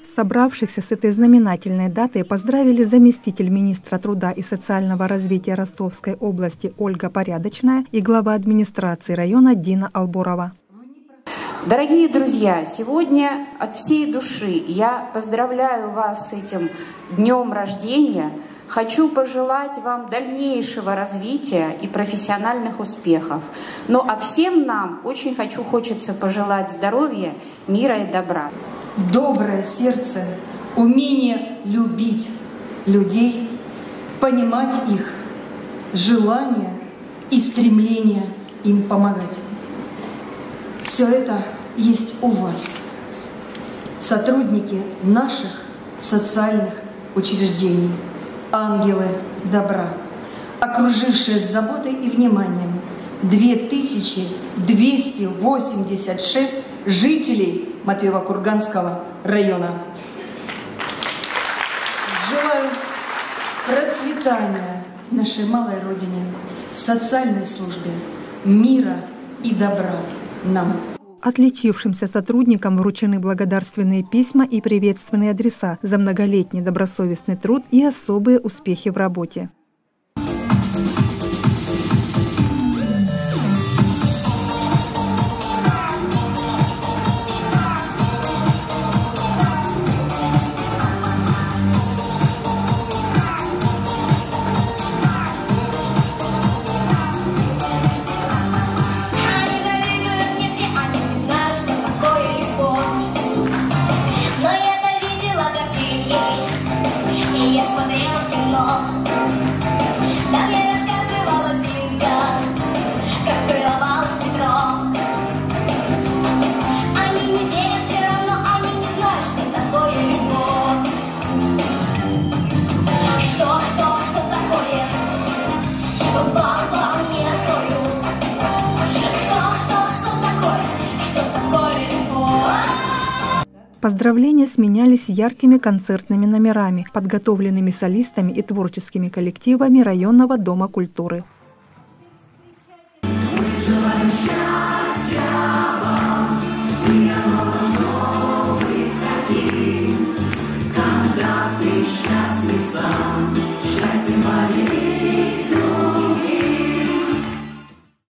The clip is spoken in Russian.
Собравшихся с этой знаменательной датой поздравили заместитель министра труда и социального развития Ростовской области Ольга Порядочная и глава администрации района Дина Албурова. Дорогие друзья, сегодня от всей души я поздравляю вас с этим днем рождения. Хочу пожелать вам дальнейшего развития и профессиональных успехов. Ну а всем нам очень хочется пожелать здоровья, мира и добра. Доброе сердце, умение любить людей, понимать их, желание и стремление им помогать. Все это есть у вас, сотрудники наших социальных учреждений, ангелы добра, окружившие с заботой и вниманием 2286 жителей Матвеево-Курганского района. Желаю процветания нашей малой родине, социальной службе, мира и добра нам. Отличившимся сотрудникам вручены благодарственные письма и приветственные адреса за многолетний добросовестный труд и особые успехи в работе. Поздравления сменялись яркими концертными номерами, подготовленными солистами и творческими коллективами районного дома культуры.